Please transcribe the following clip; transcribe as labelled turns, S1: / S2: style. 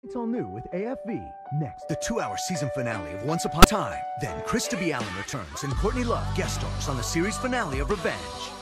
S1: It's all new with AFV next.
S2: The 2-hour season finale of Once Upon a Time. Then Krista B. Allen returns and Courtney Love guest stars on the series finale of Revenge.